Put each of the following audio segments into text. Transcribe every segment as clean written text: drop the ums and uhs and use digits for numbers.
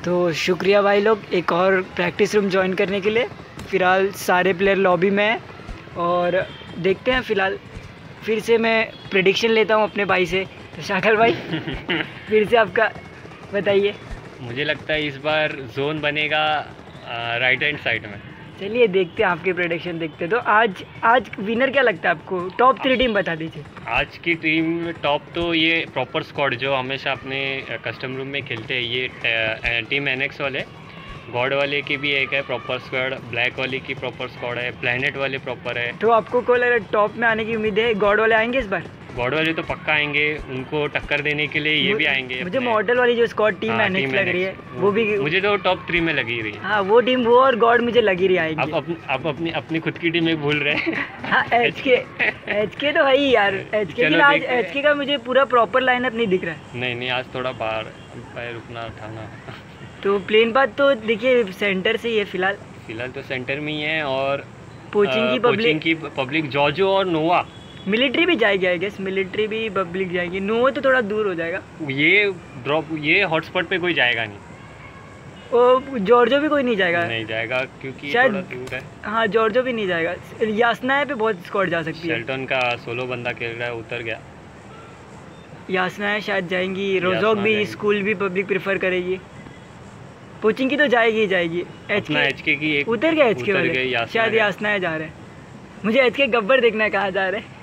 तो शुक्रिया भाई लोग एक और प्रैक्टिस रूम ज्वाइन करने के लिए। फ़िलहाल सारे प्लेयर लॉबी में हैं और देखते हैं। फ़िलहाल फिर से मैं प्रेडिक्शन लेता हूँ अपने भाई से। तो शाकिल भाई फिर से आपका बताइए। मुझे लगता है इस बार जोन बनेगा राइट हैंड साइड में। चलिए देखते हैं आपके प्रेडिक्शन देखते हैं। तो आज विनर क्या लगता है आपको? टॉप 3 टीम बता दीजिए। आज की टीम टॉप तो ये प्रॉपर स्क्वाड जो हमेशा अपने कस्टम रूम में खेलते हैं, ये टीम एनएक्स वाले, गॉड वाले की भी एक है प्रॉपर स्क्वाड, ब्लैक वाले की प्रॉपर स्क्वाड है, प्लैनेट वाले प्रॉपर है। तो आपको को लग रहा है टॉप में आने की उम्मीद है? गॉड वाले आएंगे इस बार? गॉड वाले तो पक्का आएंगे, उनको टक्कर देने के लिए ये भी आएंगे। मुझे मॉडल वाली जो स्क्वाड टीम एनएक्स लग रही है वो भी मुझे तो टॉप 3 में लगी रही है। हाँ वो टीम वो और गॉड मुझे लगी रही आएगी। अब अपनी खुद की टीम में भूल रहे हैं। हाँ एचके तो है ही यार। एचके का मुझे पूरा प्रॉपर लाइनअप नहीं दिख रहा है। नहीं आज थोड़ा बाहर रुकना उठाना। तो प्लेन बात तो देखिए सेंटर से ही है फिलहाल तो सेंटर में ही है। और कोचिंग की पब्लिक जॉर्जो और नोवा, मिलिट्री भी जाएगी आई गेस। मिलिट्री भी पब्लिक जाएगी। नोवा तो थोड़ा दूर हो जाएगा। ये हॉटस्पॉट पे कोई जाएगा नहीं। वो जॉर्जो भी कोई नहीं जाएगा क्योंकि शायद थोड़ा दूर है। हाँ जॉर्जो भी नहीं जाएगा। यासना पे बहुत स्क्वाड जा सकती है। शेल्टन का सोलो बंदा खेल रहा है, उतर गया। यासना शायद जाएंगी। रोजोक भी स्कूल भी पब्लिक प्रेफर करेगी। कोचिंग की तो जाएगी। एचके की एक उतर गया। एचके वाले शायद यासना जा रहे हैं। मुझे एचके गब्बर देखना है कहाँ जा रहे हैं।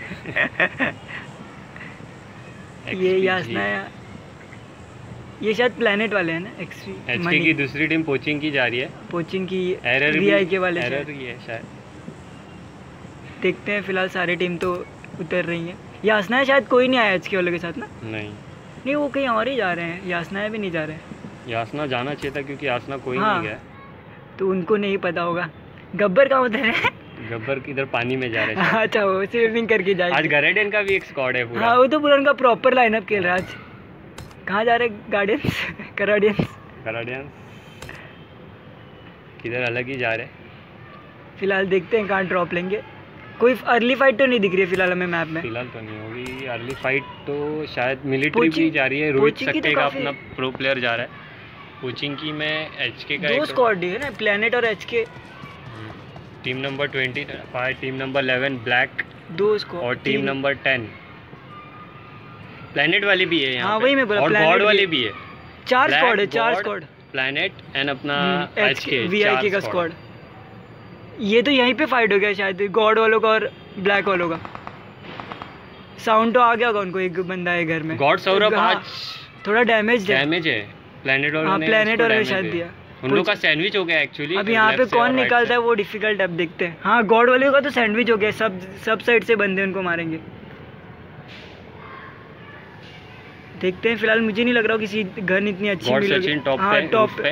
ये यासना ये शायद प्लैनेट वाले हैं ना। एचके की दूसरी टीम कोचिंग की जा रही है। कोचिंग की एरर के वाले एरर ही है शायद। देखते हैं। फिलहाल सारी टीम तो उतर रही है। यासना शायद कोई नहीं आया एचके वालों के साथ ना। नहीं वो कहीं और ही जा रहे हैं। यासना भी नहीं जा रहे हैं। यासना जाना चाहिए था क्योंकि यासना कोई नहीं गया, तो उनको नहीं पता होगा। गब्बर कहाँ उतर है? गब्बर किधर पानी में जा रहे हैं। अच्छा वो स्विमिंग करके जाएगा। आज गार्डियन का भी एक स्क्वाड है पूरा। हाँ वो तो पूरा उनका प्रॉपर लाइनअप खेल रहा है आज। कहाँ जा रहे गार्डियंस? कराडियंस किधर अलग ही जा रहे। फिलहाल देखते हैं कहाँ ड्रॉप लेंगे। कोई अर्ली फाइट तो नहीं दिख रही है फिलहाल हमें मैप में। फिलहाल तो नहीं होगी अर्ली फाइट तो। शायद मिलिट्री भी जा रही है। रोहित सक्के का अपना प्रो प्लेयर जा रहा है। कोचिंग की में एचके का 2 स्क्वाड है ना, प्लैनेट और HK. Team number 25, team number 11 black 2 squad और टीम नंबर 10 प्लैनेट वाली भी है यहाँ। हाँ वही मैं बोला। और गॉड वाली भी है। 4 स्क्वाड है। 4 स्क्वाड प्लैनेट एंड अपना एचके वीआईके का स्क्वाड। ये तो यहीं पे फाइट हो गया शायद गॉड वालों का और ब्लैक वालों का। साउंड तो आ गया होगा उनको। एक बंदा है घर में। गॉड सौरभ आज थोड़ा डैमेज है। प्लैनेट वालों ने शायद दिया। उन लोग का सैंडविच हो गया एक्चुअली। अब यहाँ पे कौन निकालता है वो डिफिकल्ट। अब देखते हैं। हाँ गॉड वाले का तो सैंडविच हो गया। सब साइड से बंदे उनको मारेंगे। देखते हैं। फिलहाल मुझे नहीं लग रहा किसी गन इतनी अच्छी मिलेगी। हाँ टॉप पे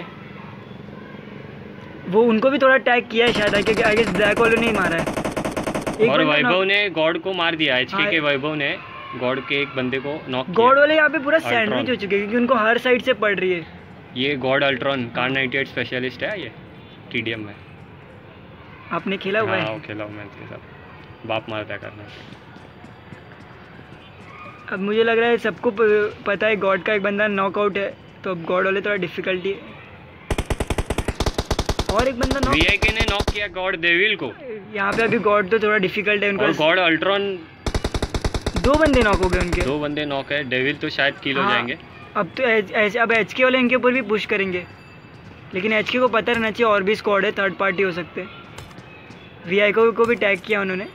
वो उनको भी थोड़ा टैग किया है शायद क्योंकि आगे ब्लैक वालों ने ही मारा है। और वैभव ने गॉड को मार दिया। एचके के वैभव ने गॉड के एक बंदे को नॉक किया। गॉड वाले यहाँ पे पूरा सैंडविच हो चुके हैं क्योंकि उनको हर साइड से पड़ रही है। ये गॉड अल्ट्रॉन कार 98 स्पेशलिस्ट है। ये टीडीएम में आपने खेला हुआ है? हाँ खेला हुआ मैं इसके साथ। बाप मारता करना। अब मुझे लग रहा है सबको पता है गॉड का एक बंदा नॉकआउट है, तो अब गॉड वाले थोड़ा डिफिकल्टी है। और एक बंदा वीआईके ने नॉक किया गॉड डेविल को। यहाँ पे अभी गॉड तो थोड़ा डिफिकल्ट है उनको। और गॉड अल्ट्रॉन 2 बंदे नॉक हो गए उनके। 2 बंदे नॉक है। डेविल तो शायद किल हो जाएंगे। अब तो ऐसे अब एचके वाले इनके ऊपर भी पुश करेंगे, लेकिन एचके को पता रहना चाहिए और भी स्क्वाड है, थर्ड पार्टी हो सकते हैं। वीआईके को भी टैग किया उन्होंने।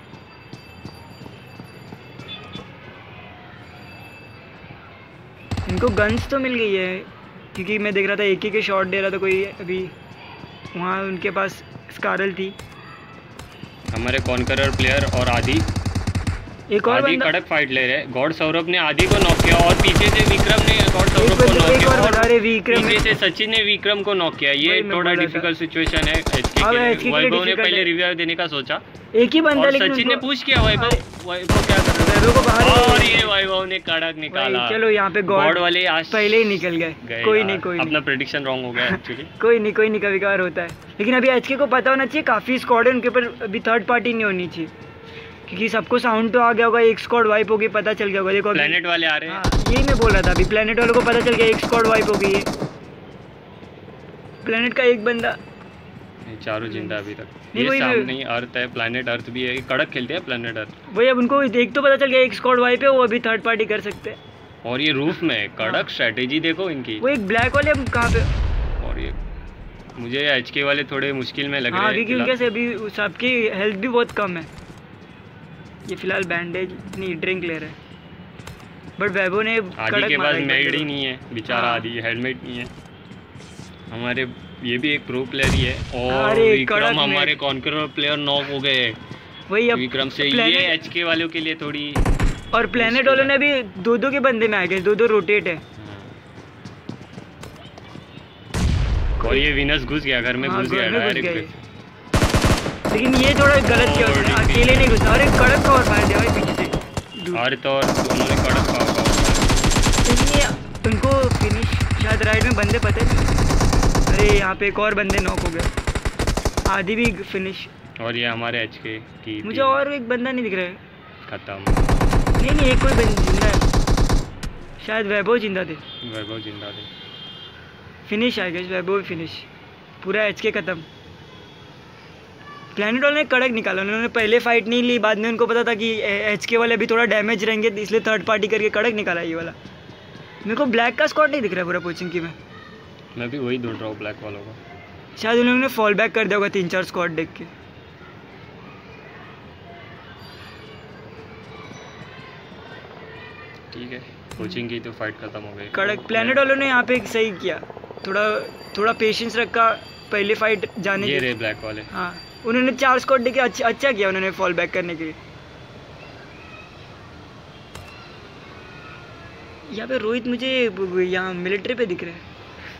इनको गन्स तो मिल गई है क्योंकि मैं देख रहा था एक ही के शॉट दे रहा था कोई। अभी वहाँ उनके पास स्कारल थी। हमारे कॉन्करर प्लेयर और आदि एक और आदि कड़क फाइट ले रहे हैं। गॉड सौरभ ने आदि को नॉक किया और पीछे से विक्रम ने गॉड सौरभ को नॉक किया और पीछे से सचिन ने विक्रम को नॉक किया। ये थोड़ा डिफिकल्ट सिचुएशन है एचके के लिए। वैभव ने पहले रिवाइव देने का सोचा। एक ही बंदा लेकिन सचिन ने पुश किया। वैभव क्या कर रहा है और ये वैभव ने कड़क निकाला। चलो यहाँ पे गॉड वाले आज पहले ही निकल गए। कोई नहीं अपना प्रेडिक्शन रॉन्ग हो गया एक्चुअली। कोई नहीं कभी कभार होता है। लेकिन अभी एचके को पता होना चाहिए काफ़ी स्क्वाड है उनके ऊपर। अभी थर्ड पार्टी नहीं होनी चाहिए क्योंकि सबको साउंड तो आ गया होगा। एक स्क्वाड वाइप होगी पता चल गया होगा। देखो प्लैनेट वाले आ रहे हैं। यही मैं बोल रहा था अभी। प्लैनेट वालों को पता चल गया एक स्क्वाड वाइप हो गई है। प्लेनेट का एक बंदा, ये चारों जिंदा अभी तक। नहीं, ये वही सामने ही अर्थ है, प्लेनेट अर्थ भी है, कड़क खेलते हैं प्लेनेट अर्थ। वही अब उनको देख तो पता चल गया एक स्क्वाड वाइप है, वो अभी थर्ड पार्टी कर सकते हैं। और ये रूफ में कड़क स्ट्रेटेजी देखो इनकी। वो एक ब्लैक वाले अब कहाँ पे, और ये मुझे एचके वाले थोड़े मुश्किल में लग रहे हैं क्योंकि उनके से अभी सबकी हेल्थ भी बहुत कम है। ये फिलहाल बैंडेज नहीं, ड्रिंक ले रहे हैं, बट वैभव ने आदि के पास मेड ही नहीं है बेचारा, आदि हेलमेट नहीं है। हमारे ये भी एक प्रो प्लेयर ही है। और विक्रम हमारे कॉन्करर प्लेयर नॉक हो गए। वही अब विक्रम से ये एचके वालों के लिए थोड़ी, और प्लेनेट वालों ने भी 2-2 के बंदे में आ गए, 2-2 रोटेट है। और ये विनस घुस गया घर में, घुस गया डायरेक्ट पे। लेकिन ये थोड़ा गलत किया उसने, अकेले नहीं घुसा। और एक कड़क का और मार दिया भाई पीछे से। और तो उन्होंने कड़क का उनको फिनिश शायद राइट में बंदे पता नहीं। अरे यहाँ पे एक और बंदे नॉक हो गए, आधी भी फिनिश। और ये हमारे एचके की मुझे और एक बंदा नहीं दिख रहा है। खत्म। नहीं एक कोई बंदा जिंदा है, शायद वैभव जिंदा थे। वैभव जिंदा थे। फिनिश आ गया वैभव, फिनिश पूरा एचके खत्म। प्लेनेट वाले ने कड़क निकाला, उन्होंने पहले फाइट नहीं ली, बाद में उनको पता था कि एचके वाले अभी थोड़ा डैमेज रहेंगे, इसलिए थर्ड पार्टी करके कड़क निकाला ये वाला। मेरे को ब्लैक का स्क्वाड नहीं दिख रहा पूरा पोचिंग की। मैं भी वही ढूंढ रहा हूँ ब्लैक वालों को। शायद उन्होंने फॉल बैक कर दिया होगा 3-4 स्क्वाड देख के। ठीक है, कोचिंग की तो फाइट खत्म हो गई। कड़क प्लेनेट वालों ने यहाँ पे सही किया, थोड़ा पेशेंस रखा, पहले फाइट जाने ये रहे ब्लैक वाले। हाँ, उन्होंने 4 स्क्वाड देके अच्छा किया उन्होंने फॉल बैक करने के लिए। यहाँ पे रोहित मुझे यहाँ मिलिट्री पे दिख रहे हैं।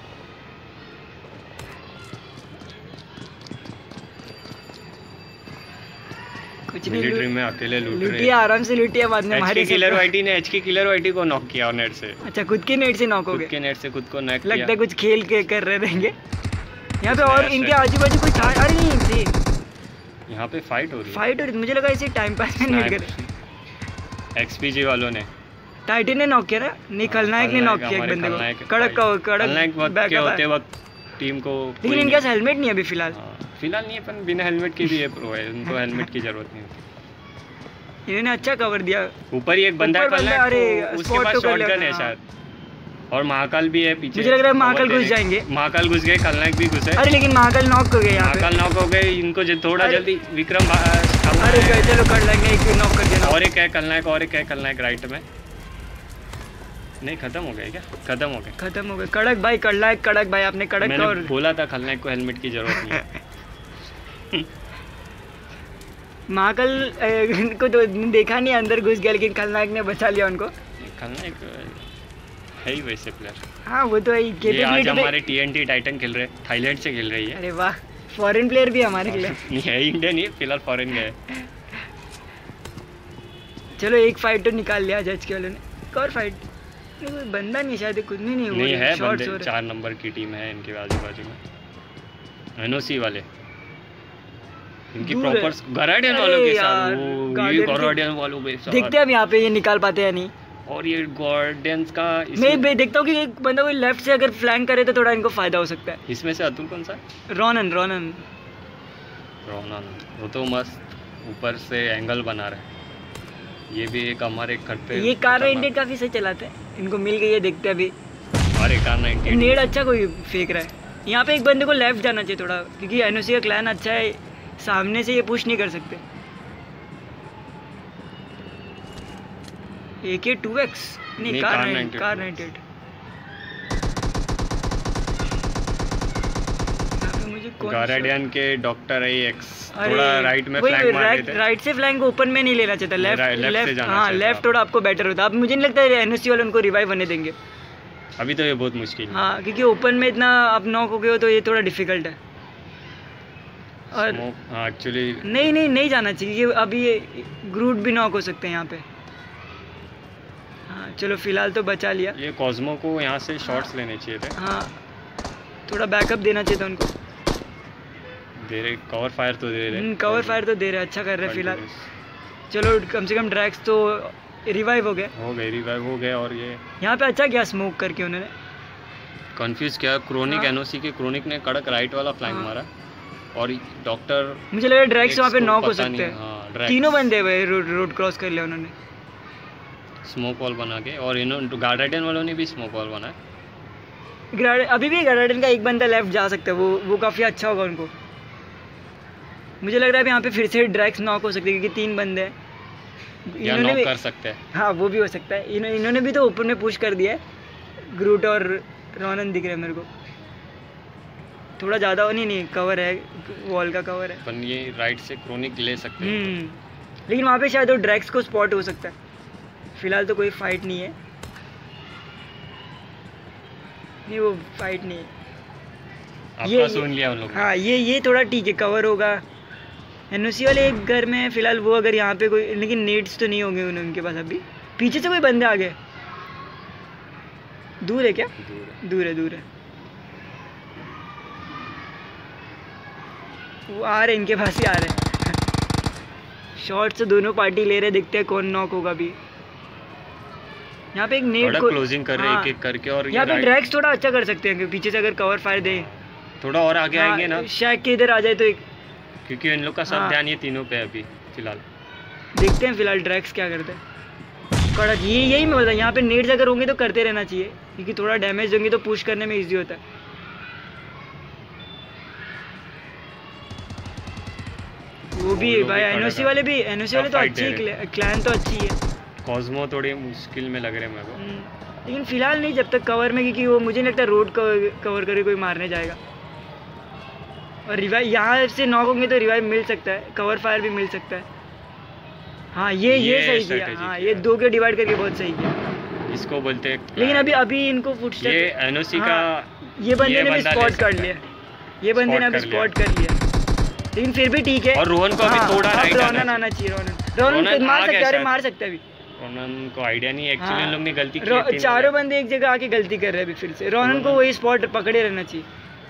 कुछ नहीं, मिलिट्री में अकेले लूटिए, आराम से लूटिए, बाद में हमारे किलर वाइटी ने एचके किलर वाइटी को नॉक किया और नेट से। अच्छा, खुद के नेट से नॉक हो गए। खुद के नेट से खुद को नॉक किया। लगता है कुछ खेल के कर रहे रहेंगे यहाँ पे। और इनके आजू बाजू कुछ था, अरे नहीं थी यहाँ पे फाइट हो रही है। मुझे लगा इसे टाइम पास में नहीं कर। एक्सपीजी वालों ने टाइटन ने नॉक किया ना, नहीं खलनायक ने नॉक किया एक बंदे को। कड़क होते वक्त टीम को। लेकिन इनके पास हेलमेट नहीं है अभी फिलहाल नहीं है, पर बिना हेलमेट के भी ये प्रो है, उनको हेलमेट की जरूरत नहीं होती। इन्होंने अच्छा कवर दिया। ऊपर ही एक बंदा है, उसके पास शॉटगन है शायद, और महाकाल भी है पीछे। मुझे लग रहा है महाकाल घुस जाएंगे। महाकाल घुस गए, खलनायक भी घुसे। अरे लेकिन महाकाल नॉक हो गए, महाकाल नॉक हो गए। इनको थोड़ा जल्दी विक्रम। अरे चलो खलनायक ने नॉक कर दिया। और एक है खलनायक, और एक है खलनायक राइट में। नहीं खत्म हो गए क्या? खत्म हो गए। कड़क भाई, कड़क भाई, आपने कड़क मैंने और बोला था खलनायक को हेलमेट की जरूरत नहीं है। महाकाल को तो देखा नहीं, अंदर घुस गया, लेकिन खलनायक ने बचा लिया उनको। खलनायक है ही वैसे प्लेयर। हाँ वो तो ये आज हमारे टीएनटी टाइटन खेल रहे, थाईलैंड से खेल रही है। अरे वाह, फॉरेन प्लेयर भी हमारे लिए। नहीं है, इंडियन ही फिलहाल, फॉरेन गए। चलो एक फाइट तो निकाल लिया जज के वालों ने। एक और फाइट, नहीं कोई बंदा नहीं, शायद कुछ नहीं है बंदे। 4 नंबर की टीम है इनके आजू बाजू में। एनओसी वाले इनकी प्रॉपर गार्डियन वालों के साथ, ये गार्डियन वालों के साथ देखते हैं अब यहाँ पे ये निकाल पाते हैं नहीं। और ये गार्डियंस का मैं देखता हूँ कि एक बंदा कोई लेफ्ट से अगर फ्लैंक करे तो थोड़ा इनको फायदा हो सकता है। इसमें से अतुल कौन सा? रोनन। वो तो मस्त ऊपर से एंगल बना रहे हैं। ये भी एक हमारे करते, ये कार 98 काफी सही चलाते हैं, इनको मिल गई है। देखते हैं अभी। अरे कार 98 नेड अच्छा कोई फेंक रहा है। यहाँ पे एक बंदे को लेफ्ट जाना चाहिए थोड़ा, क्योंकि एनओसी का क्लैन अच्छा है, सामने से ये पुश नहीं कर सकते। AK 2X नहीं, कार 98। गार्डियन के डॉक्टर AX थोड़ा राइट में फ्लैंक मार देते हैं। राइट से फ्लैंक ओपन में नहीं लेना चाहिए, लेफ्ट। हाँ, लेफ्ट थोड़ा आपको बेटर होता। अब मुझे नहीं लगता है एनओसी वाले उनको रिवाइव होने देंगे अभी, तो ये बहुत मुश्किल है। हाँ, क्योंकि ओपन में इतना आप नॉक हो गए हो तो ये थोड़ा डिफिकल्ट है। और एक्चुअली नहीं जाना चाहिए, क्योंकि अभी ये ग्रूट भी नॉक हो सकते हैं यहाँ पे। हाँ चलो फिलहाल तो बचा लिया। ये कॉस्मो को यहाँ से शॉट्स लेने चाहिए थे। हाँ, थोड़ा बैकअप देना चाहिए था उनको। दे रहे, कवर फायर तो दे रहे। अच्छा कर रहे फिलहाल। चलो कम से कम ड्रैग्स तो रिवाइव हो गए। और ये यहाँ पे अच्छा किया स्मोक करके उन्होंने। कंफ्यूज किया क्रोनिक एनओसी के क्रोनिक ने कड़क राइट वाला फ्लैंक मारा और डॉक्टर मुझे लगा ड्रैक्स वहाँ पे नॉक हो सकते हैं। हाँ, तीनों बंदे भाई रोड क्रॉस कर लिया उन्होंने स्मोक वॉल बना के, और इन्होंने गार्डन वालों ने भी स्मोक वॉल बनाया। अभी भी गार्डन का एक बंदा लेफ्ट जा सकता है, वो काफ़ी अच्छा होगा उनको। मुझे लग रहा है यहाँ पे फिर से ड्रैक्स नॉक हो सकते हैं क्योंकि 3 बंदे हैं। इन्होंने भी कर सकते हैं। हाँ वो भी हो सकता है। इन्होंने भी तो ओपन में पुश कर दिया है। ग्रूट और रोनन दिख रहे हैं मेरे को, थोड़ा ज़्यादा नहीं कवर है, वॉल का कवर है। पर ये राइट से क्रोनिक ले सकते हैं। लेकिन वहाँ पे शायद वो ड्रैक्स को स्पॉट हो सकता है। फिलहाल तो कोई फाइट नहीं है, नहीं वो फाइट नहीं है। आपका सुन लिया उन लोगों ने। हाँ ये थोड़ा ठीक है, कवर होगा। एनओसी वाले एक घर में है फिलहाल, वो अगर यहाँ पे कोई, लेकिन नीड्स तो नहीं होंगे उनके पास अभी। पीछे से कोई बंदे आ गए, दूर है क्या? दूर है। वो आ रहे, इनके पास ही आ रहे हैं। शॉट से दोनों पार्टी ले रहे, देखते हैं कौन नॉक होगा अभी। यहाँ पे एक नेट को क्लोजिंग कर रहे हैं एक-एक करके, और यहाँ पे ड्रैग्स थोड़ा अच्छा कर सकते हैं क्योंकि पीछे से अगर कवर फायर दे थोड़ा और आगे आएंगे ना, शायद के इधर आ जाए तो एक, क्योंकि इन लोग का सब ध्यान ये तीनों पे अभी फिलहाल। देखते हैं फिलहाल ड्रैग्स क्या करते हैं। कड़क यही मैं बोलता, यहाँ पे नेट्स अगर होंगे तो करते रहना चाहिए क्योंकि थोड़ा डैमेज होंगे तो पुश करने में ईजी होता है। वो भी भाई एनओसी वाले तो अच्छी क्लैन तो अच्छी है। कॉस्मो थोड़ी मुश्किल में लग रहे हैं मेरे को, लेकिन फिलहाल नहीं, जब तक कवर में, क्योंकि वो मुझे नहीं लगता रोड कवर करके कोई मारने जाएगा। और रिवाइव यहाँ से नॉक होंगे तो रिवाइव मिल सकता है, कवर फायर भी मिल सकता है। हाँ ये सही किया। हाँ ये 2 के डिवाइड करके बहुत सही किया, इसको बोलते हैं। लेकिन अभी इनको फुटस्टेप, ये एनओसी का ये बंदे ने भी स्पॉट कर लिया, लेकिन फिर भी ठीक है। और रोहन को अभी थोड़ा राइट आना चाहिए। रोहन मार सकता है अभी। रोहन को आइडिया नहीं, एक्चुअली इन लोग ने गलती की। चारों बंदे एक जगह आके गलती कर रहे हैं अभी फिर से। रोहन को वही स्पॉट पकड़े रहना चाहिए।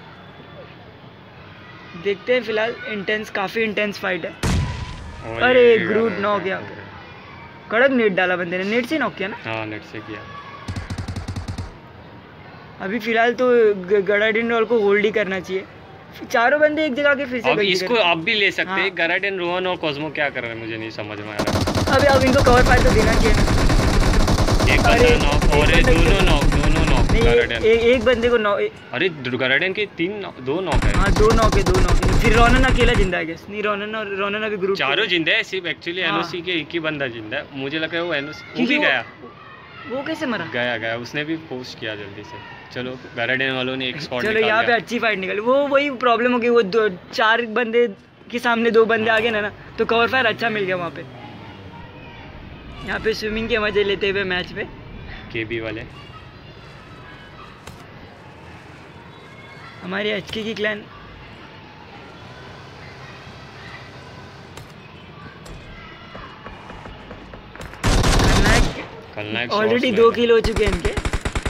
देखते हैं फिलहाल, काफी इंटेंस फाइट है। अरे ग्रूट नॉक किया, कड़क नेट डाला बंदे ने। नेट से नॉक किया ना? हाँ नेट से किया। अभी फिलहाल तो गडाडिन को होल्ड ही करना चाहिए। चारों बंदे एक जगह के फिर से अब इसको आप भी ले सकते हैं। गराडेन, रोहन और कॉस्मो क्या कर रहे हैं मुझे नहीं समझ में आ रहा। अभी अब इनको कवर फायर तो देना चाहिए ना। एक बंदा नॉक, और दोनों नॉक गराडेन। एक बंदे को नॉक। अरे गराडेन के 2 नॉक है। हाँ 2 नॉक है। फिर रोनन अकेला जिंदा है। नहीं रोनन अभी ग्रुप चारों जिंदा है, सिर्फ एक्चुअली एनओसी के एक ही बंदा जिंदा है। मुझे लगा है वो एनओसी भी गया। वो कैसे मरा? गया उसने भी पोस्ट किया जल्दी से। चलो गराडेन वालों ने एक स्पॉट चलो यहाँ पे अच्छी फाइट निकली। वो वही प्रॉब्लम हो गई, वो 4 बंदे के सामने 2 बंदे आ गए ना, तो कवर फायर अच्छा मिल गया वहाँ पे। यहाँ पे स्विमिंग के मजे लेते हुए मैच पे केबी वाले। हमारी एचके की क्लैन ऑलरेडी 2 किल हो चुके हैं इनके।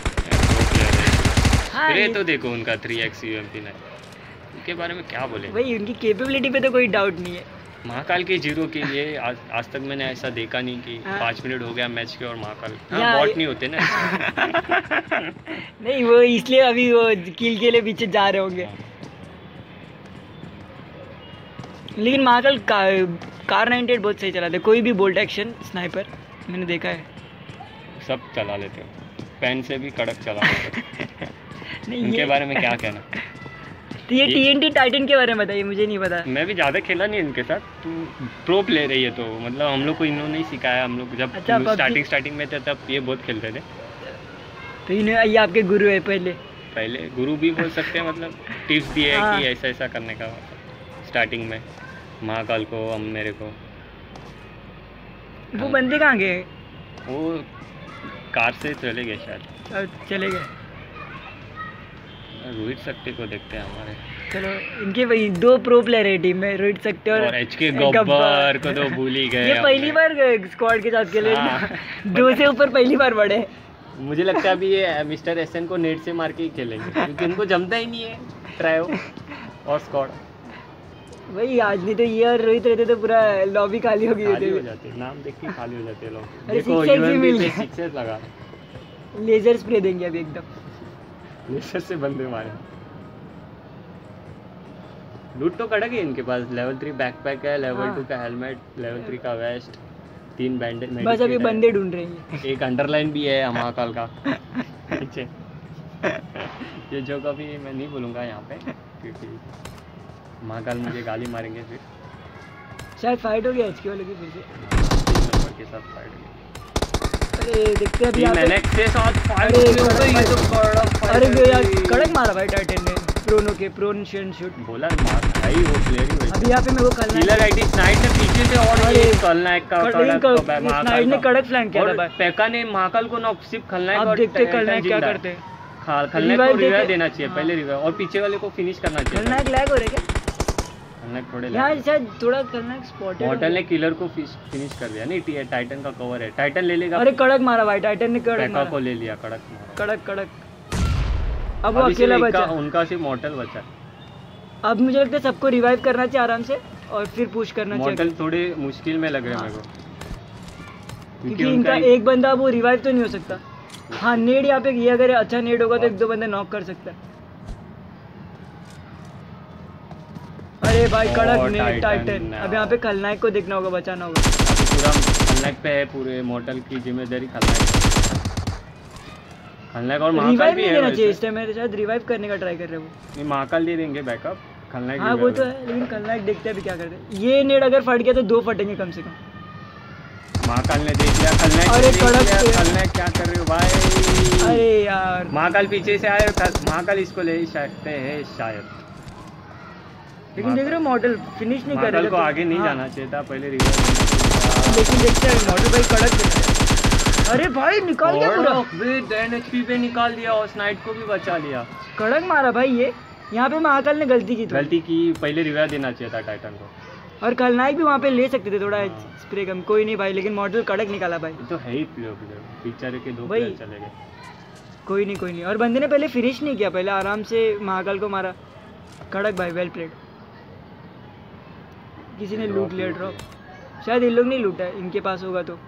हाँ, तो देखो उनका 3x UMP9 उनके बारे में क्या बोले भाई, उनकी कैपेबिलिटी पे तो कोई डाउट नहीं है। महाकाल के 0 के लिए आज तक मैंने ऐसा देखा नहीं कि 5 मिनट हो गया मैच के और महाकाल बॉट नहीं होते ना। नहीं वो इसलिए अभी वो किल के लिए पीछे जा रहे होंगे। लेकिन महाकाल कार 98 बहुत सही चलाते, कोई भी बोल्ट एक्शन स्नाइपर मैंने देखा है, सब चला लेते हो। पेन से भी कड़क चला लेते। नहीं उनके बारे में क्या कहना? तो ये TNT टाइटन के बारे में बताइए, मुझे नहीं पता। मैं भी ज़्यादा खेला नहीं इनके साथ। तो प्रो प्लेयर है ये, तो मतलब हम लोग को इन्होंने ही सिखाया। हम लोग जब स्टार्टिंग में थे तब ये बहुत खेलते थे। तो ये आपके गुरु है? पहले गुरु भी बोल सकते हैं, मतलब टिप्स दिए है कि ऐसा ऐसा करने का स्टार्टिंग में। महाकाल को, हम मेरे को। वो बंदे कहाँ गए? वो कार से चले गए शायद। चले गए। रोहित शक्ति को देखते हैं हमारे। चलो इनके वही 2 प्रो प्लेयर है टीम में, रोहित शक्ति और HK गब्बर को तो भूल ही गए। ये पहली बार स्क्वाड के साथ खेले। 2 से ऊपर पहली बार बढ़े। मुझे लगता है अभी ये मिस्टर SN को नेट से मार के ही खेलेंगे क्योंकि उनको जमता ही नहीं है ट्रायो और स्क्वाड। भाई आज नहीं तो ये और रोहित रहते तो पूरा लॉबी खाली हो जाती। नाम देख के खाली हो जाते लोग। देखो UMP पे 6 लगा, लेजर स्प्रे देंगे अभी एकदम। लेसर से बंदे मारे। लूट तो कड़क है इनके पास। लेवल 3 बैकपैक है, लेवल 2 का हेलमेट, लेवल 3 का वेस्ट, 3 बैंडेज, बस अभी बंदे ढूंढ रहे हैं। एक अंडरलाइन भी है महाकाल का पीछे। ये जो कभी मैं नहीं बोलूँगा यहाँ पे क्योंकि महाकाल मुझे गाली मारेंगे फिर। शायद फाइट हो गया एचके वाले की फिर से। 3 नंबर के साथ फाइट हो गई। अरे देखते हैं अभी यहाँ मैंने के साथ फाइट अरे हो गई। ये तो कड़क फाइट अरे है यार भाई। कड़क मारा भाई टाइटन ने प्रोनो के प्रोन शूट। बोला मार भाई वो प्लेयर ही अभी यहाँ पे मेरे को खलनायक किलर आईडी स्नाइड ने पीछे से और अरे, ये खलनायक का स्नाइड ने कड़क फ्लैंक किया था भाई। पेका ने महाकाल को नॉक सिर्फ खलनायक अब और देखते खलनायक क्या करते हैं। खलनायक को रिवाइव देना चाहिए पहले रिवाइव, और पीछे वाले को फिनिश करना चाहिए। खलनायक लैग हो रहा है क्या? खलनायक थोड़े यहाँ शायद थोड़ा खलनायक स्पॉटेड। मॉडल ने किलर को फिनिश कर दिया। नहीं टाइटन का कवर है, टाइटन ले लेगा। अरे कड़क मारा भाई टाइटन ने, कड़क पेका मारा को ले लिया। कड़क कड़क। अब वो अकेला बचा। उनका सिर्फ मॉडल बचा। अब मुझे लगता है सबको रिवाइव करना चाहिए आराम से और फिर पुश करना चाहिए। मॉडल थोड़े मुश्किल में लग रहे हैं मेरे को क्योंकि इनका एक बंदा वो रिवाइव तो नहीं हो सकता। हाँ नेड यहाँ पे ये अगर अच्छा नेड होगा तो 1-2 बंदे नॉक कर सकता है। अरे भाई कड़क नेड टाइटन। अब यहाँ पे खलनायक को देखना होगा, बचाना होगा। पूरा खलनायक पे है, पूरे मॉडल की जिम्मेदारी खलनायक और महाकाल भी है। देना चाहिए इस टाइम मेरे शायद रिवाइव करने का ट्राई कर रहे हैं वो। नहीं महाकाल दे देंगे बैकअप। खलनायक हाँ वो तो है, लेकिन खलनायक देखते हैं अभी क्या करते हैं। ये नेड अगर फट गया तो 2 फटेंगे कम से कम। महाकाल ने देख लिया। खलनायक अरे कड़क खलनायक क्या कर रहे हो भाई? अरे यार महाकाल पीछे से आए। महाकाल इसको ले सकते हैं शायद, लेकिन देख रहे हो मॉडल फिनिश नहीं कर रहा। को आगे नहीं जाना चाहिए था, पहले रिवाइव। लेकिन देखते हैं मॉडल भाई कड़क। अरे भाई निकाल दिया पूरा। 10 HP पे निकाल दिया और स्नाइड को भी बचा लिया। कड़क मारा भाई ये। यहाँ पे महाकाल ने गलती की पहले रिवाइव देना चाहिए था टाइटन को। और खलनायक भी वहाँ पे ले सकते थे थोड़ा स्प्रे कम। कोई नहीं भाई, लेकिन मॉडल कड़क निकाला भाई। तो है ही पिक्चर के 2 प्लेयर चले गए। कोई नहीं। और बंदे ने पहले फिनिश नहीं किया, पहले आराम से महाकाल को मारा। कड़क भाई, वेल प्लेड। किसी ने लूट लिया ड्रॉप। शायद इन लोग नहीं लूटा है, इनके पास होगा तो।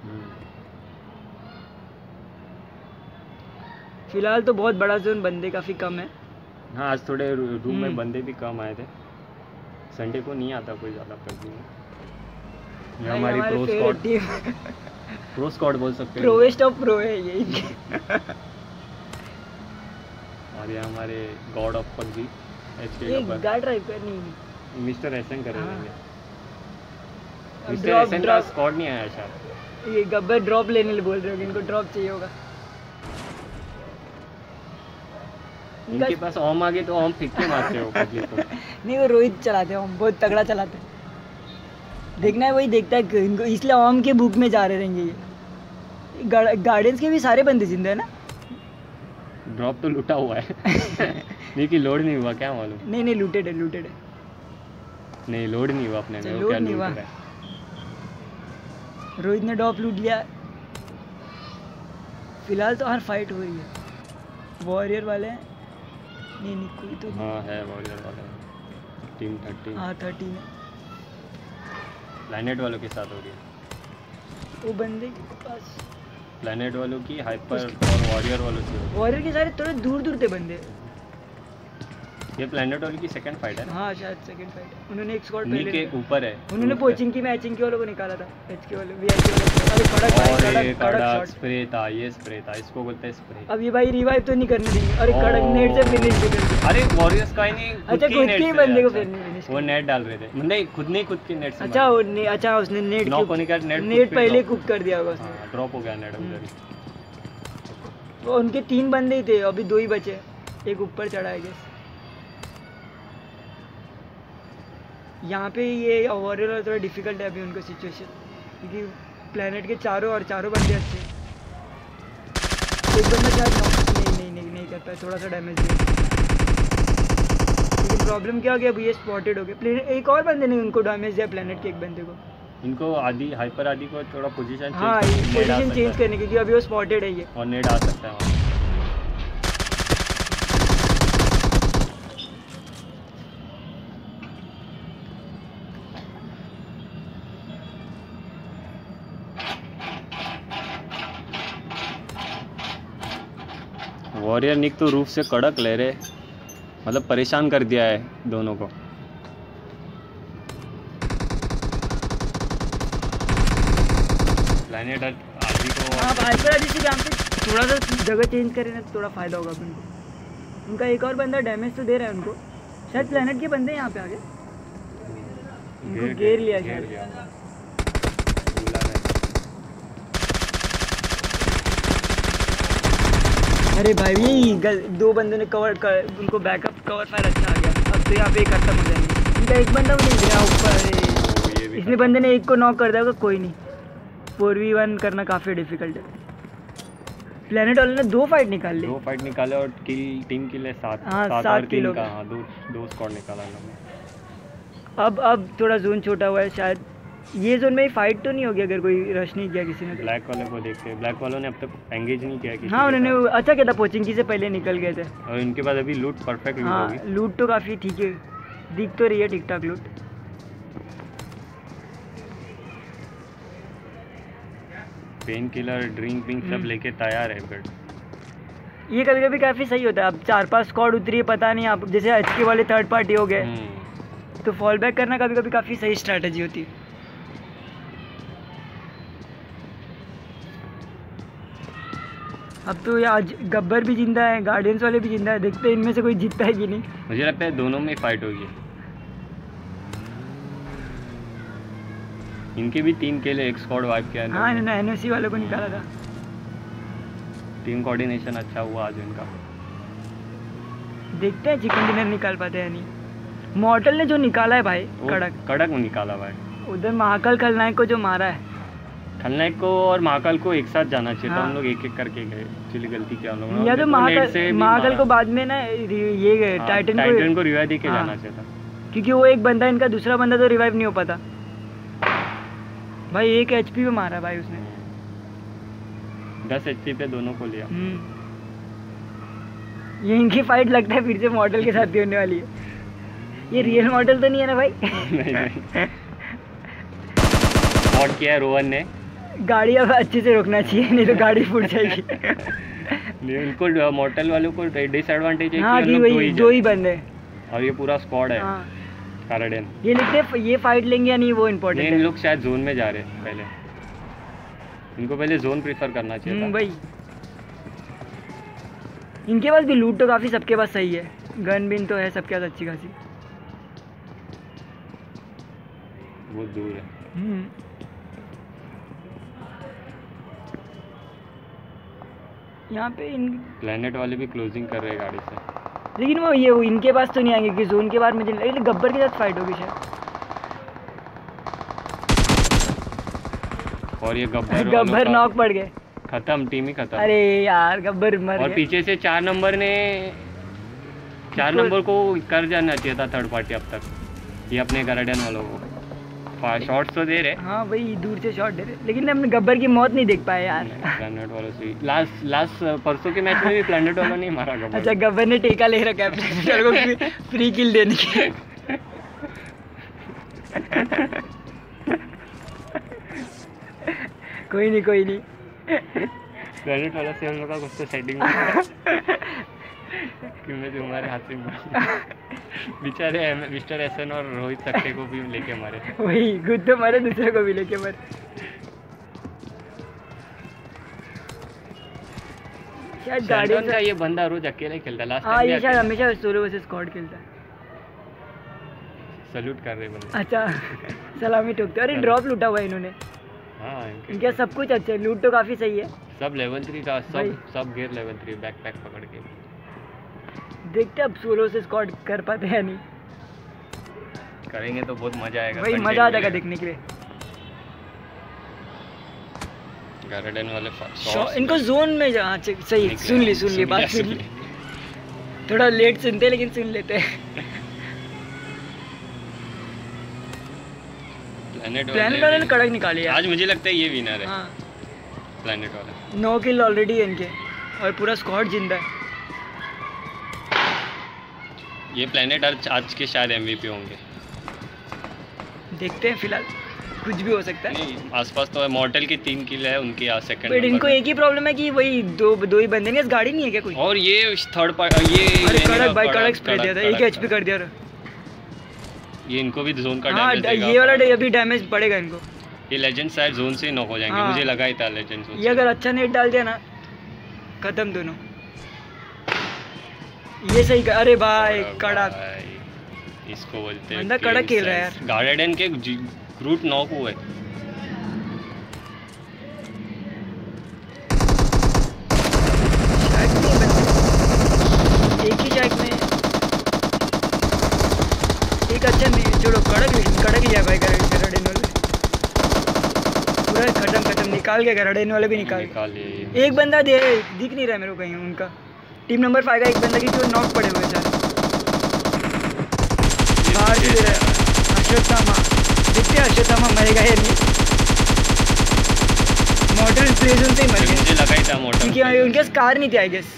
फिलहाल तो बहुत बड़ा जोन, बंदे काफ़ी कम है। हाँ आज थोड़े रूम में बंदे भी कम आए थे। संडे को नहीं आता कोई ज़्यादा पबजी में। ये हमारी प्रो स्क्वाड बोल सकते हैं। प्रोवेस्ट ऑफ प्रो है ये। और ये हमारे गॉड ऑफ पबजी ये गार्ड ड्राइव करनी मिस्टर एसन करेंगे। मिस्टर ड्रॉप एसन का स्क्वाड नहीं आया शायद। ये गब्बर ड्रॉप लेने बोल रहे हो, इनको ड्रॉप चाहिए होगा। इनके पास ओम आ गए तो ओम फेंक के मारते हो पबजी को। नहीं वो रोहित चलाते हैं, ओम बहुत तगड़ा चलाते हैं। देखना है वही देखता है इनको, इसलिए ओम के बुक में जा रहे रहेंगे ये। गार्डियंस के भी सारे बंदे जिंदा है ना। ड्रॉप तो लूटा हुआ है। लेकिन लोड नहीं हुआ क्या मालूम। नहीं लूटेड है। नहीं लोड नहीं हुआ अपने में। लोड नहीं हुआ। रोहित ने ड्रॉप लूट लिया। फिलहाल तो हर फाइट हो रही है। वॉरियर वाले हैं। नहीं कोई तो हाँ है वॉरियर वाले। टीम 30। हाँ 30 में प्लैनेट वालों के साथ हो रही है। वो बंदे के पास प्लैनेट वालों की हाइपर और वॉरियर वालों से। वॉरियर के सारे थोड़े दूर थे बंदे। ये प्लैनेट वालों की सेकंड फाइट है ना। हाँ शायद सेकंड फाइट। उन्होंने एक स्क्वाड पहले के ऊपर है। उन्होंने पोचिंग की मैचिंग के वालों को निकाला था। एचके वाले वीआईपी वाले। अरे कड़क भाई, कड़क स्प्रे था। ये स्प्रे था, इसको बोलते हैं स्प्रे। अब ये भाई रिवाइव तो नहीं करने देंगे। अरे कड़क नेट से फिनिश भी कर दिया। अरे वॉरियर्स का ही नहीं, अच्छा खुद के बंदे को फिनिश। वो नेट डाल रहे थे, मतलब खुद के नेट से। अच्छा उसने नेट नॉक होने का नेट पहले कुक कर दिया होगा उसने। ड्रॉप हो गया नेट उधर ही। वो उनके 3 बंदे ही थे, अभी 2 ही बचे। एक ऊपर चढ़ा है गेस। यहाँ पे ये ओवरऑल थोड़ा डिफिकल्ट है अभी उनको सिचुएशन, क्योंकि प्लेनेट के चारों बंदे अच्छे। एक बंदा शायद नहीं कर पाया, थोड़ा सा डैमेज दिया। लेकिन प्रॉब्लम क्या हो गया, अभी ये स्पॉटेड हो गया। एक और बंदे ने उनको डैमेज दिया, प्लेनेट के एक बंदे को। इनको हाइपर आदि को थोड़ा पोजीशन चेंज करने, क्योंकि अभी वो स्पॉटेड है ये। और नेट आ सकता है। वॉरियर निक तो रूफ से कड़क ले रहे, मतलब परेशान कर दिया है दोनों को। प्लैनेट आदि को हाँ हाइपर आदि से यहाँ पे थोड़ा सा जगह चेंज करें ना तो थोड़ा फ़ायदा होगा उनको। उनका एक और बंदा डैमेज तो दे रहा है उनको, शायद प्लैनेट के बंदे यहाँ पे आगे उनको घेर लिया शायद। अरे भाई ये दो बंदों ने उनको बैकअप कवर फायर अच्छा आ गया। अब तो यहाँ पे खत्म हो जाएंगे। इनका एक बंदा नहीं गिरा ऊपर, इसमें बंदे ने एक को नॉक कर दिया होगा। कोई नहीं, 4v1 करना काफ़ी डिफिकल्ट है। प्लैनेट वाले ने 2 फाइट निकाल ली, 2 फाइट निकाले और टीम किल है 7। हाँ 7 किलो का। हाँ 2 स्क्वाड निकाला उन्होंने। अब थोड़ा जोन छोटा हुआ है, शायद ये जोन में ही फाइट तो नहीं होगी अगर कोई रश नहीं किया किसी ने। ब्लैक वाले को देखते हैं, ब्लैक वालों ने अब तक एंगेज नहीं किया किसी। हाँ उन्होंने अच्छा किया था, पोचिंग से पहले निकल गए थे। और इनके पास अभी लूट परफेक्ट लूट होगी। लूट तो काफ़ी ठीक है, दिख तो रही है ठीक ठाक लूट। पेन किलर ड्रिंक विंक सब लेके तैयार है। बट ये कभी कभी काफ़ी सही होता है। अब 4-5 स्क्वाड उतरी है, पता नहीं आप जैसे HK वाले थर्ड पार्टी हो गए तो फॉल बैक करना कभी कभी काफ़ी सही स्ट्रैटेजी होती है। अब तो यार गब्बर भी जिंदा है, गार्डियंस वाले भी जिंदा है। देखते हैं इनमें से कोई जीतता है कि नहीं। मुझे लगता है दोनों में फाइट होगी। इनके भी 3 किल, एक स्क्वाड वाइप किया। हाँ इन्होंने NOC वालों को निकाला था। टीम कोऑर्डिनेशन अच्छा हुआ आज इनका। देखते हैं चिकन डिनर निकाल पाते हैं नहीं। मॉर्टल ने जो निकाला है भाई कड़क निकाला भाई। उधर महाकाल खलनायक को जो मारा है, खलनायक को और महाकाल को एक साथ जाना चाहिए था। हम लोग एक एक करके गए, एक्चुअली गलती किया हम लोगों ने। या तो महाकाल को बाद में ना ये टाइटन को रिवाइव दे के जाना चाहिए था, क्योंकि वो एक बंदा इनका दूसरा बंदा तो रिवाइव नहीं हो पाता भाई। 1 HP पे मारा भाई उसने, 10 HP पे दोनों को लिया। ये इनकी फाइट लगता है फिर से मॉडल के साथ भी होने वाली है। ये रियल मॉडल तो नहीं है ना भाई? नहीं स्पॉट किया है रोहन ने। गाड़ी अब अच्छे से रोकना चाहिए, नहीं तो गाड़ी फूट जाएगी। नहीं उनको मॉडल वालों को डिसएडवांटेज है हाँ, कि वही 2 ही बंदे और ये पूरा स्क्वाड है। पैराडाइन ये लिखते ये फाइट लेंगे या नहीं वो इम्पोर्टेंट है। इन लोग शायद जोन में जा रहे हैं पहले, इनको पहले जोन प्रीफर करना चाहिए था भाई। इनके पास भी लूट तो काफ़ी सबके पास सही है, गन बिन तो है सबके पास अच्छी खासी। बहुत दूर है। यहाँ पे इन प्लैनेट वाले भी क्लोजिंग कर रहे हैं गाड़ी से, लेकिन वो इनके पास तो नहीं आएंगे कि जोन के बाद मुझे लेकिन गब्बर के साथ फाइट होगी शायद। और ये गब्बर नॉक पड़ गए, खत्म, टीम ही खत्म। अरे यार गब्बर मर और पीछे से 4 नंबर को कर जाना चाहिए था थर्ड पार्टी अब तक। ये अपने गार्डियन वालों को शॉट्स तो दे रहे। हाँ वही दूर से शॉट दे रहे, लेकिन हमने गब्बर की मौत नहीं देख पाए यार। प्लैनेट वालों से लास्ट परसों के मैच में भी प्लैनेट वालों ने मारा गब्बर। अच्छा गब्बर ने टेका ले रखा है प्लैनेट को फ्री किल देने के। कोई नहीं प्लैनेट वाला से हम लोग का कुछ तो सेटिंग क्यों मैं तुम्हारे हाथ से बेचारे मिस्टर एसएन और रोहित सक्टे को भी लेके मारे। वही खुद तो मारे, दूसरे को भी लेके मारे। शायद गार्डियन का ये बंदा रोज अकेले खेलता है। लास्ट टाइम ये शायद हमेशा सोलो वर्सेस स्क्वाड खेलता है। सैल्यूट कर रहे बंदे। अच्छा सलामी ठोकते। अरे ड्रॉप लूटा हुआ है इन्होंने। हाँ इनका सब कुछ अच्छा है, लूट तो काफी सही है। सब लेवल 3 का, सब गेयर लेवल 3 बैकपैक पकड़ के। देखते अब सोलो से स्क्वाड कर पाते हैं नहीं। करेंगे तो बहुत मजा आएगा भाई, मजा आ जाएगा देखने के लिए। गार्डन वाले इनको जोन में जा सही। सुन ली बात सुन ली। थोड़ा लेट सुनते लेकिन सुन लेते हैं। प्लैनेट वाले ने कड़क निकाली है आज। मुझे लगता है ये विनर है। हाँ। प्लैनेट वाला 9 किल ऑलरेडी है इनके और पूरा स्क्वाड जिंदा है। ये प्लैनेट आज के शायद MVP होंगे। देखते हैं फिलहाल। कुछ भी हो सकता है। नहीं आसपास तो है, मॉर्टल की 3 किल है उनके यहाँ सेकंड। बट इनको एक ही प्रॉब्लम है कि वही दो ही बंदे नहीं, गाड़ी नहीं है क्या कोई। और ये थर्ड पार्ट ये अरे कड़क भाई, कड़क स्प्रे दिया था, 1 HP कर दिया। ये इनको भी जोन का हाँ, डैमेज देगा। ये वाला अभी डैमेज पड़ेगा इनको। ये लेजेंड शायद जोन से नॉक हो जाएंगे। हाँ। मुझे लगा ही था लेजेंड ये अगर अच्छा नेट डाल दिया ना, खत्म दोनों। ये सही अरे भाई कड़क, इसको बोलते हैं बंदा कड़क खेल रहा है यार। गार्डन के रूट नॉक हुए। एक ही शैक में एक अच्छा नहीं, चलो कड़क ही है भाई। गराडेन वाले पूरा खत्म निकाल के, गराडेन वाले भी निकाल एक बंदा दिख नहीं रहा मेरे को कहीं उनका। टीम नंबर 5 का एक बंदा की जो नॉक पड़े हुए सर बाहर भी दे रहा है। अश्वत्थामा देखते हैं अश्वत्थामा मरेगा या नहीं। मॉडल प्लेजन से ही मर गया, मुझे लगा ही था मॉडल, क्योंकि उनके पास कार नहीं थी आई गेस।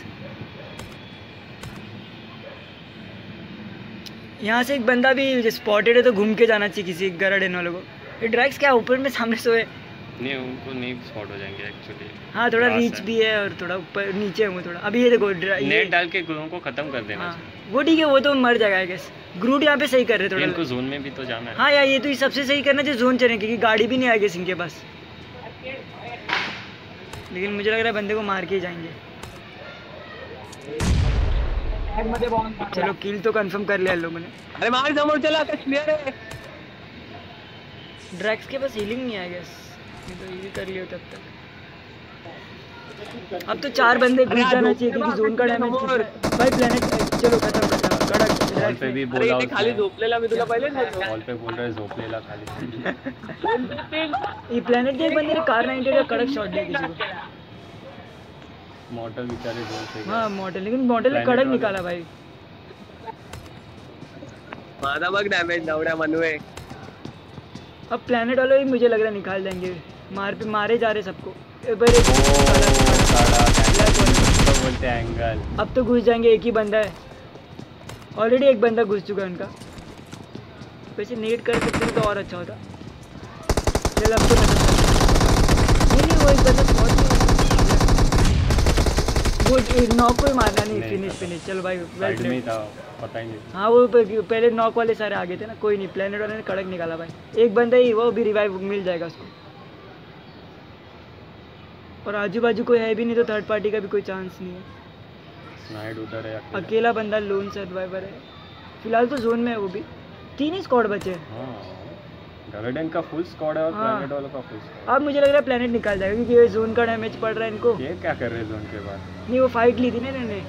यहाँ से एक बंदा भी स्पॉटेड है तो घूम के जाना चाहिए किसी गराडेन वालों को। ये ड्रैग्स क्या ऊपर में सामने सोए नहीं, उनको नहीं स्पॉट हो जाएंगे एक्चुअली। हाँ थोड़ा रीच भी है और थोड़ा ऊपर नीचे हूँ थोड़ा। अभी ये देखो नेट डाल के ग्रुप को खत्म कर देना। हाँ, वो ठीक है, वो तो मर जाएगा आई गेस। ग्रूट यहाँ पे सही कर रहे थोड़ा, इनको जोन में भी तो जाना है। हाँ यार ये तो सबसे सही करना चाहिए जोन चलने, क्योंकि गाड़ी भी नहीं आई गेस इनके पास। लेकिन मुझे लग रहा है बंदे को मार के ही जाएंगे। चलो किल तो कंफर्म कर लिया लोगों ने। अरे मार समोर चला, क्लियर है। ड्रैग्स के पास हीलिंग नहीं है गेस, तो ये कर लियो तब तक। अब तो 4 बंदे घुस जाना चाहिए क्योंकि जोन का डैमेज भाई। प्लेनेट चलो खत्म कड़क वॉल पे भी बोला अरे खाली झोपलेला मी तुला पहिले वॉल पे बोल रहे झोपलेला खाली। ये प्लेनेट के एक बंदे ने कार 90 का कड़क शॉट दिया किसी को। मॉर्टल बेचारे जोन से। हाँ मॉडल, लेकिन मॉडल ने कड़क निकाला भाई। माझा बग डैमेज नवड्या मनवे। अब प्लेनेट वाले भी मुझे लग रहा है निकाल देंगे। मारे जा रहे सबको। बोलते हैं एंगल। अब तो घुस जाएंगे, एक ही बंदा है ऑलरेडी, एक बंदा घुस चुका है उनका। वैसे नेट कर सकते तो और अच्छा होता। चल अब तो नहीं वो एक बंदा वो नॉक को ही मारना नहीं, फिनिश चल भाई। साइड में था, पता ही नहीं। हाँ वो पहले नॉक वाले सारे आगे थे ना, कोई नहीं। प्लेनेट वाले ने कड़क निकाला भाई। एक बंदा ही वो भी रिवाइव मिल जाएगा उसको। और आजू बाजू कोई है भी नहीं तो थर्ड पार्टी का भी कोई चांस नहीं है। स्नाइड उधर है, अकेला बंदा लोन सर्वाइवर है फिलहाल तो जोन में है। वो भी 3 ही स्क्वाड बचे हैं। गराडेन का फुल स्क्वाड है और प्लेनेट वालों का फुल स्क्वाड। अब मुझे लग रहा है प्लेनेट निकाल जाएगा क्योंकि ये जोन का डैमेज पड़ रहा है इनको। ये क्या कर रहे हैं जोन के बाद? नहीं वो फाइट ली थी ना इन्होंने।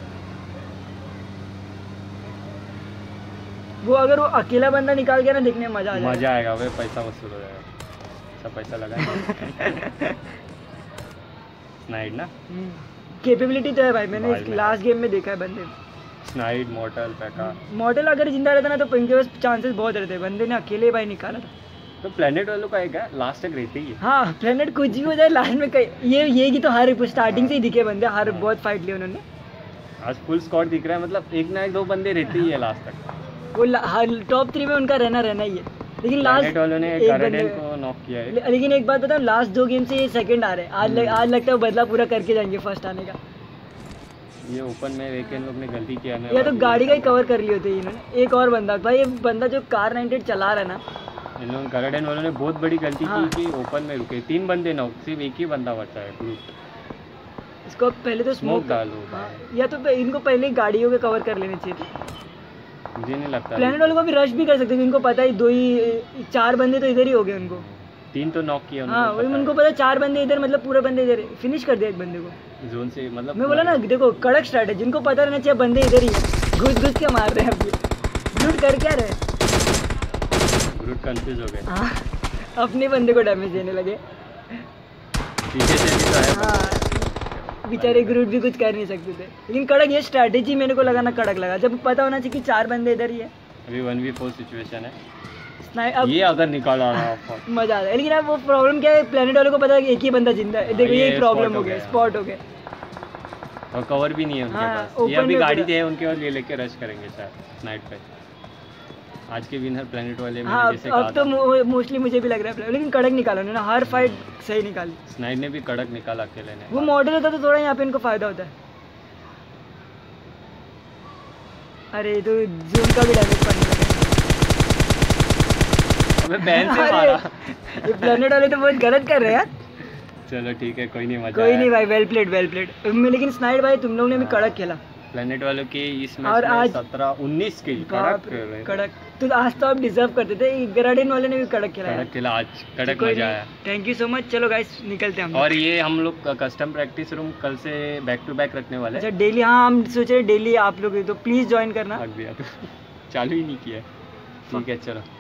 वो अगर वो अकेला बंदा निकाल गया ना, देखने में मजा आएगा। वे पैसा वसूल हो जाएगा, सब पैसा लगाएंगे। स्नाइड ना कैपेबिलिटी तो है भाई, मैंने लास्ट गेम में देखा है बंदे। स्नाइड मॉर्टल पैका मॉर्टल अगर जिंदा रहता ना तो इनके पास चांसेस बहुत रहते। बंदे ने अकेले भाई निकाला था। तो प्लेनेट वालों का एक है लास्ट तक रहती है। हाँ प्लेनेट कुछ भी हो जाए लास्ट में ये की तो हर स्टार्टिंग से ही दिखे बंदे, हर बहुत फाइट लिए उन्होंने। आज फुल स्क्वाड दिख रहा है, मतलब एक ना एक 2 बंदे रहते ही है लास्ट तक। वो टॉप 3 में उनका रहना ही है। लेकिन लास्ट वालों ने गराडेन को नॉक किया है। लेकिन एक बात बताऊं, लास्ट 2 गेम से ये सेकंड आ रहे हैं। आज लगता है बदला पूरा करके जाएंगे फर्स्ट आने का। ये ओपन में वेकेंड लोग ने गलती किया ना, या तो गाड़ी का ही कवर कर लिए होते इन्होंने। एक और बंदा भाई, ये बंदा जो कार 98 चला रहा है ना, इन लोगों गराडेन वालों ने बहुत बड़ी गलती की कि ओपन में रुके। 3 बंदे नॉक, सिर्फ एक ही बंदा बचा है ग्रुप। इसको पहले तो स्मोक डालो। या तो इनको पहले गाड़ियों के कवर कर लेने चाहिए थे। मुझे नहीं लगता प्लेनेट वालों को भी रश भी कर सकते थे, इनको पता ही 4 बंदे तो इधर ही हो गए उनको। 3 तो नॉक किया। हाँ वही उनको पता, 4 बंदे इधर, मतलब पूरे बंदे इधर फिनिश कर दिया एक बंदे को जोन से। मतलब मैं बोला ना, देखो कड़क स्ट्रैटेजी, जिनको पता रहना चाहिए बंदे इधर ही है, घुस के मार रहे हैं। अब लूट कर क्या रहे, ग्रुप कंफ्यूज हो गए। हाँ अपने बंदे को डैमेज देने लगे पीछे से भी तो है। हाँ बेचारे ग्रुप भी कुछ कर नहीं सकते थे। लेकिन कड़क ये स्ट्रैटेजी मेरे को लगा ना, कड़क लगा। जब पता होना चाहिए कि 4 बंदे इधर ही है। अभी 1v4 सिचुएशन है। अब ये अगर निकाला मजा आ रहा है। लेकिन अब वो प्रॉब्लम क्या है, प्लेनेट वालों को पता है कि एक ही बंदा जिंदा है। देखो ये प्रॉब्लम हो गया, स्पॉट हो गया और कवर भी नहीं है उनके पास। ये अभी गाड़ी है उनके और ले लेके रश करेंगे शायद नाइट पे। आज के विनर प्लेनेट वाले हाँ मैंने जैसे कहा अब तो मोस्टली मुझे भी लग रहा है, लेकिन कड़क निकाला उन्होंने, हर फाइट सही निकाली। स्नाइड ने भी कड़क निकाला अकेले ने। वो मॉडल होता तो थोड़ा यहाँ पे इनको फायदा होता है। अरे तो जून का भी डैमेज पड़ने लगा। अबे बैन से अरे, मारा। ये प्लेनेट वाले तो बहुत गलत कर रहे हैं यार। चलो ठीक है, कोई नहीं, मजा कोई आया। नहीं भाई, वेल प्लेड वेल प्लेड। लेकिन स्नाइड भाई तुम लोगों ने भी कड़क खेला। प्लेनेट वालों की इस मैच और में आज 17-19 किल बाप कड़क रे, कर रहे थे। कड़क तो आज तो आप डिजर्व करते थे। ग्राडिन वाले ने भी कड़क खेला कड़क खेला आज, कड़क कोई मजा नहीं, आया। Thank you so much. चलो गाइस निकलते हैं हम। और ये हम लोग कस्टम प्रैक्टिस रूम कल से बैक टू बैक रखने वाले अच्छा हैं। डेली, हाँ हम सोच रहे डेली आप लोग, तो प्लीज़ ज्वाइन करना। भाग दिया तो चालू ही नहीं किया। ठीक है चलो।